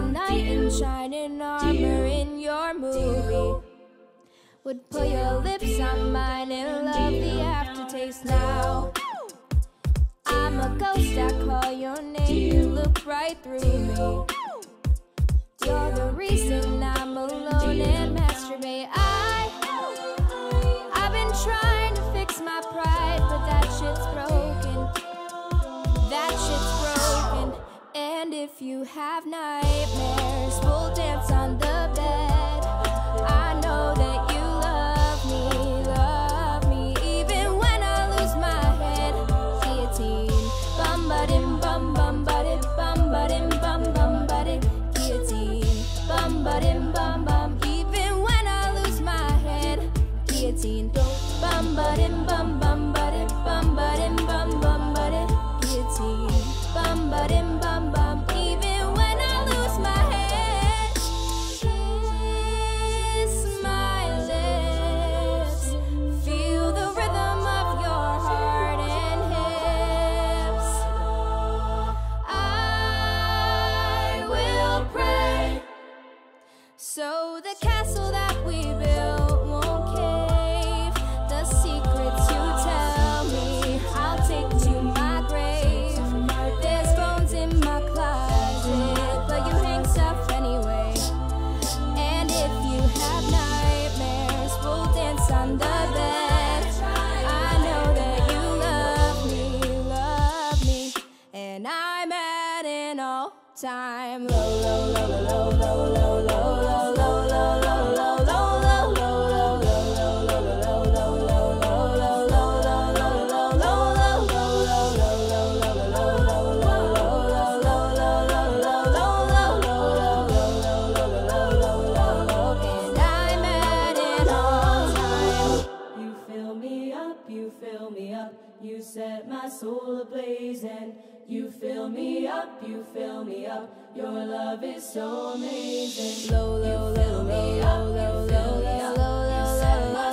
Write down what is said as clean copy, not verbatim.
knight in shining armor in your movie would put your lips on mine and love the aftertaste now. I'm a ghost, I call your name, you look right through me. You're the reason I'm alone and masturbate. I've been trying to fix my pride, but that shit's broken. That shit's broken. And if you have nightmares, we'll dance on the bed. I know that you love me, even when I lose my head. Guillotine, bum-ba-dim, bum-bum-ba-dim, bum-ba-dim, bum-bum-ba-dim. Guillotine, bum-ba-dim, bum-bum, even when I lose my head. Guillotine, bum-ba-dim, bum-bum-ba-dim, bum-ba-dim, bum-bum-ba-dim. Guillotine, bum-ba-dim, bum-bum, even when I lose my head. Kiss my lips, feel the rhythm of your heart and hips. I will pray so the castle that we built won't cave. The secrets you tell me, I'll take to my grave. There's bones in my closet, but you hang stuff anyway. And if you have nightmares, we'll dance on the bed. I know that you love me, and I'm at an all-time low, low, low, low, low, low, low, low, low, low, low, low, low, you set my soul ablaze, and you fill me up, you fill me up. Your love is so amazing. low, low, low, low, low, low, low, low, low, low, low.